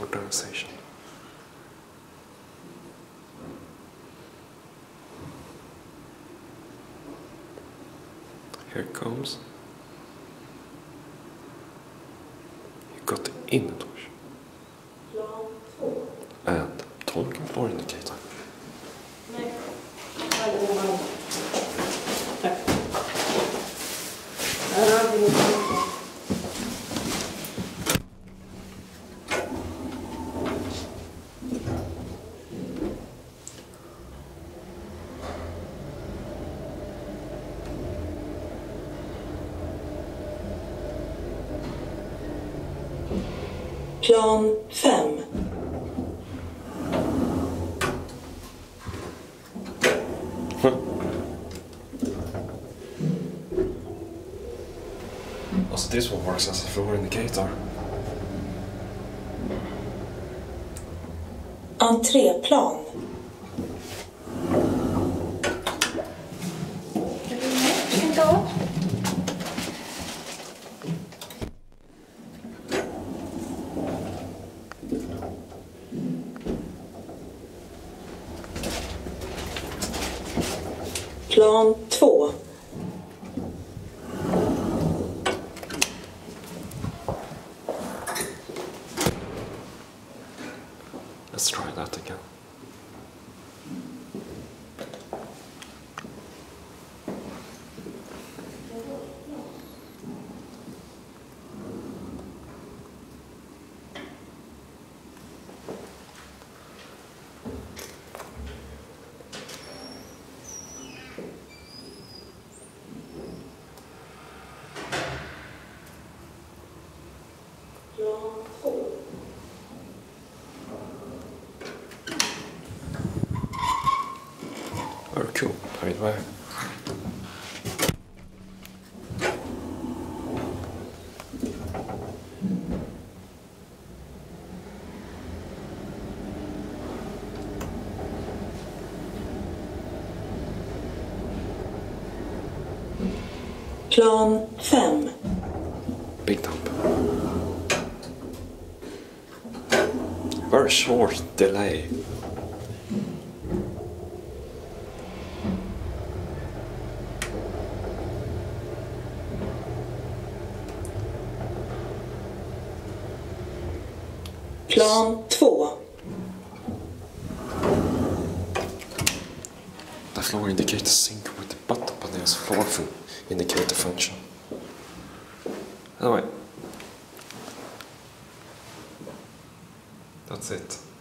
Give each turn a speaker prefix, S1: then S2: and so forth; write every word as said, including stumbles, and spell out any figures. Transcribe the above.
S1: modernization. Here it comes. You got the inner torch. And talking floor indicator.
S2: Plan fem.
S1: Also, this one works as a floor indicator.
S2: Entréplan. Plan två.
S1: Let's try that again. Very cool, by the way.
S2: Plan fem.
S1: Big dump. Very short delay.
S2: Plan två.
S1: The floor indicator sync with the bottom panel's floor indicator function. Anyway, that's it.